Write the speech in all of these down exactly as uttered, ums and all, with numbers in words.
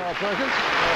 Carl Perkins.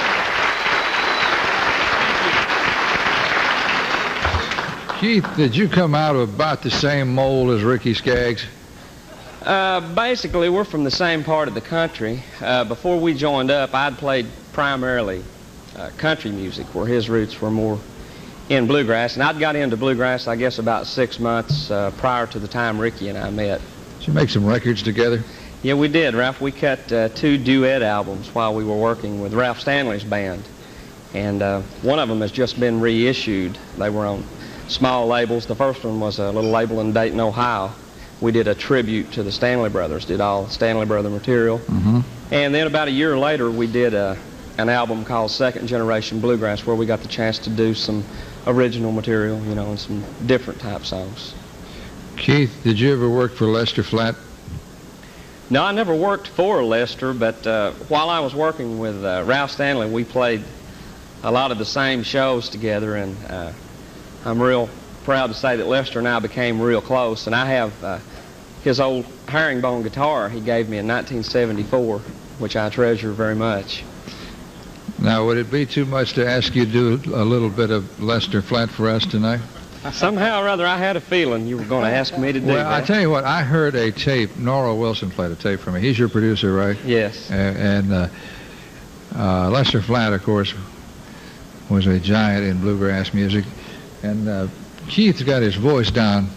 Keith, did you come out of about the same mold as Ricky Skaggs? Uh, basically, we're from the same part of the country. Uh, before we joined up, I'd played primarily uh, country music, where his roots were more in bluegrass. And I'd got into bluegrass, I guess, about six months uh, prior to the time Ricky and I met. Did you make some records together? Yeah, we did, Ralph. We cut uh, two duet albums while we were working with Ralph Stanley's band. And uh, one of them has just been reissued. They were on small labels. The first one was a little label in Dayton, Ohio. We did a tribute to the Stanley Brothers, did all Stanley Brother material. Mm-hmm. And then about a year later, we did a, an album called Second Generation Bluegrass, where we got the chance to do some original material, you know, and some different type songs. Keith, did you ever work for Lester Flatt? No, I never worked for Lester, but uh, while I was working with uh, Ralph Stanley, we played a lot of the same shows together, and uh, I'm real proud to say that Lester and I became real close. And I have uh, his old herringbone guitar he gave me in nineteen seventy-four, which I treasure very much. Now, would it be too much to ask you to do a little bit of Lester Flatt for us tonight? Somehow or other, I had a feeling you were going to ask me to do well, that. Well, I tell you what, I heard a tape. Nora Wilson played a tape for me. He's your producer, right? Yes. And, and uh, uh, Lester Flatt, of course, was a giant in bluegrass music. And uh, Keith's got his voice down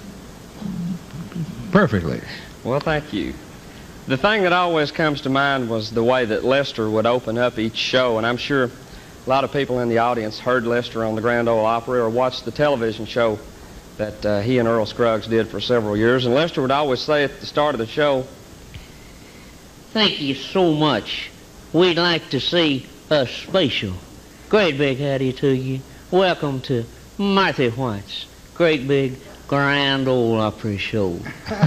perfectly. Well, thank you. The thing that always comes to mind was the way that Lester would open up each show, and I'm sure a lot of people in the audience heard Lester on the Grand Ole Opry or watched the television show that uh, he and Earl Scruggs did for several years. And Lester would always say at the start of the show, "Thank you so much. We'd like to see a special. Great big howdy to you. Welcome to Martha White's Great Big Grand Ole Opry Show."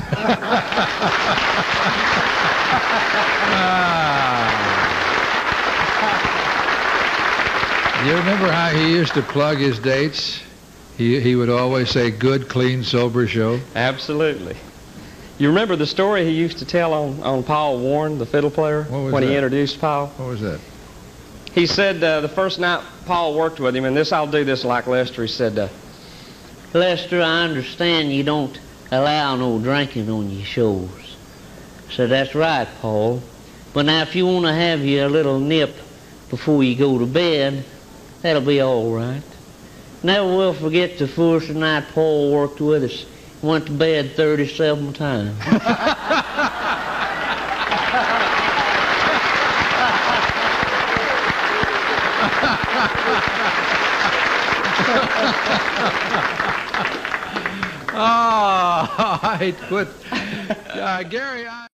You remember how he used to plug his dates? He, he would always say, "Good, clean, sober show." Absolutely. You remember the story he used to tell on, on Paul Warren, the fiddle player, when that? he introduced Paul? What was that? He said uh, the first night Paul worked with him, and this I'll do this like Lester, he said, uh, "Lester, I understand you don't allow no drinking on your shows." So that's right, Paul. But now if you want to have you a little nip before you go to bed, that'll be all right. Never will forget the first night Paul worked with us. He went to bed thirty-seven times. Oh, I quit. Uh, Gary, I